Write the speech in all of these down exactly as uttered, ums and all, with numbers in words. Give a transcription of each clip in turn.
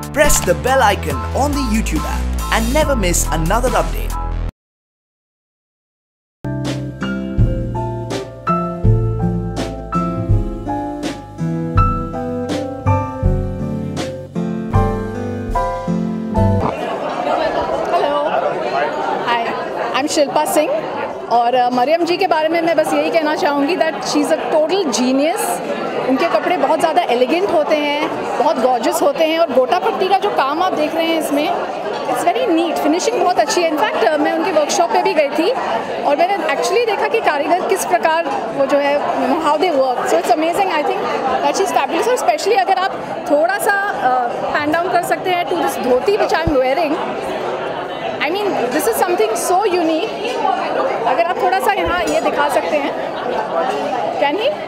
Press the bell icon on the YouTube app and never miss another update. I'm Shilpa Singh और मरियम जी के बारे में मैं बस यही कहना चाहूँगी that she is a total genius. उनके कपड़े बहुत ज़्यादा एलिगेंट होते हैं, बहुत गॉर्जियस होते हैं और गोटा पट्टी का जो काम आप देख रहे हैं इसमें इट्स वेरी नीट, फिनिशिंग बहुत अच्छी है। इनफैक्ट मैं उनके वर्कशॉप पे भी गई थी और मैंने एक्चुअली देखा कि कारीगर किस प्रकार वो जो है how they work, so it's amazing. I think that she is fabulous. और स्पेशली अगर आप थोड़ा सा पैन डाउन कर सकते हैं to this dhoti which I am wearing, I mean this is something so unique. अगर आप थोड़ा सा यहाँ ये दिखा सकते हैं, can he?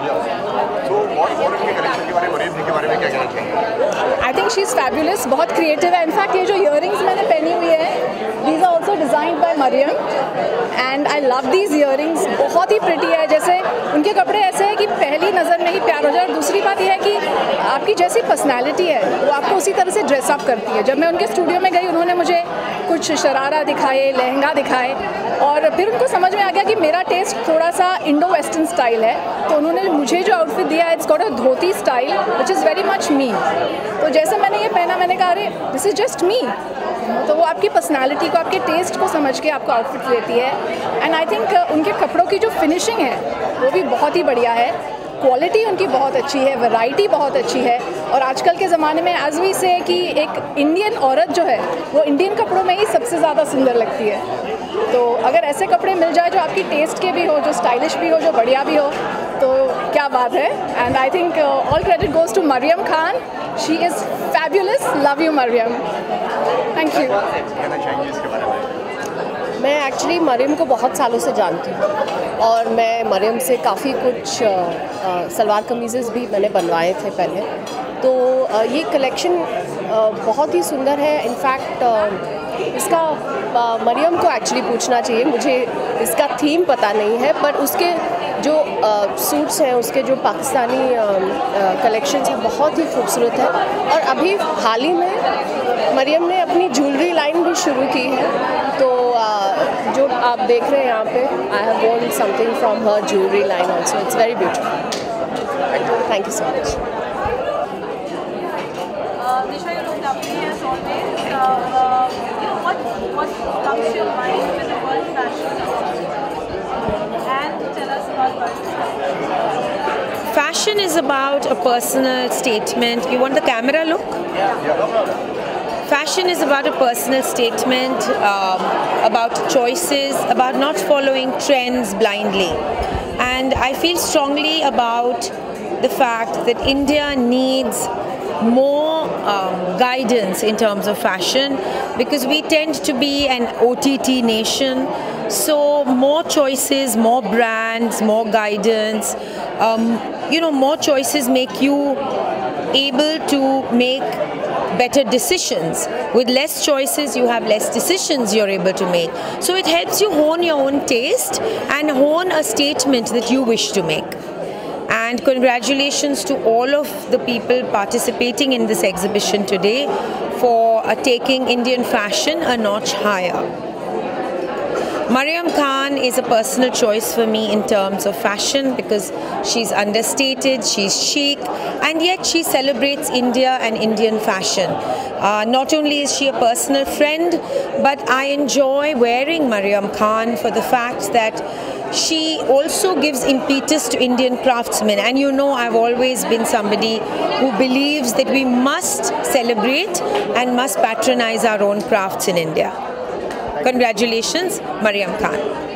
I think she is fabulous, बहुत क्रिएटिव है। इनफैक्ट ये जो ईयरिंग्स मैंने पहनी हुई है, these are also designed by Mariam and I love these earrings. बहुत ही प्रिटी है, जैसे उनके कपड़े ऐसे हैं कि पहली नज़र में ही प्यार हो जाए। और दूसरी बात यह है कि आपकी जैसी पर्सनैलिटी है वो आपको उसी तरह से ड्रेसअप करती है। जब मैं उनके स्टूडियो में गई, उन्होंने मुझे कुछ शरारा दिखाए, लहंगा दिखाए और फिर उनको समझ में आ गया कि मेरा टेस्ट थोड़ा सा इंडो वेस्टर्न स्टाइल है, तो उन्होंने मुझे जो आउटफिट दिया है it's got a dhoti style which is very much me. तो जैसे मैंने ये पहना, मैंने कहा अरे दिस इज़ जस्ट मी। तो वो आपकी पर्सनालिटी को, आपके टेस्ट को समझ के आपको आउटफिट देती है। एंड आई थिंक उनके कपड़ों की जो फिनिशिंग है वो भी बहुत ही बढ़िया है, क्वालिटी उनकी बहुत अच्छी है, वैरायटी बहुत अच्छी है। और आजकल के ज़माने में एज वी से कि एक इंडियन औरत जो है वो इंडियन कपड़ों में ही सबसे ज़्यादा सुंदर लगती है। तो अगर ऐसे कपड़े मिल जाए जो आपकी टेस्ट के भी हो, जो स्टाइलिश भी हो, जो बढ़िया भी हो, तो क्या बात है। And I think all credit goes to Mariam Khan, she is fabulous. Love you Mariam, thank you. मैं एक्चुअली मरियम को बहुत सालों से जानती हूँ और मैं मरियम से काफ़ी कुछ आ, आ, सलवार कमीज़ेस भी मैंने बनवाए थे पहले। तो आ, ये कलेक्शन आ, बहुत ही सुंदर है। इनफैक्ट इसका आ, मरियम को एक्चुअली पूछना चाहिए, मुझे इसका थीम पता नहीं है, पर उसके जो सूट्स हैं, उसके जो पाकिस्तानी कलेक्शंस हैं बहुत ही खूबसूरत है। और अभी हाल ही में मरियम ने अपनी ज्वेलरी लाइन भी शुरू की है, तो uh, जो आप देख रहे हैं यहाँ पे, I have worn something from her jewellery line also. It's very beautiful. Thank you so much. Nisha, you look lovely as always. Uh, uh, you know, what, what comes to your mind when the word fashion comes to? And tell us about what. Fashion is about a personal statement. You want the camera look? Fashion is about a personal statement, um, about choices, about not following trends blindly. And I feel strongly about the fact that India needs more um, guidance in terms of fashion, because we tend to be an O T T nation. So more choices, more brands, more guidance, um, you know, more choices make you able to make better decisions. With less choices, you have less decisions you're able to make. So it helps you hone your own taste and hone a statement that you wish to make. And congratulations to all of the people participating in this exhibition today for uh, taking Indian fashion a notch higher. Mariam Khan is a personal choice for me in terms of fashion because she's understated, she's chic, and yet she celebrates India and Indian fashion. Uh, not only is she a personal friend, but I enjoy wearing Mariam Khan for the fact that she also gives impetus to Indian craftsmen. And you know, I've always been somebody who believes that we must celebrate and must patronize our own crafts in India. Congratulations, Mariam Khan.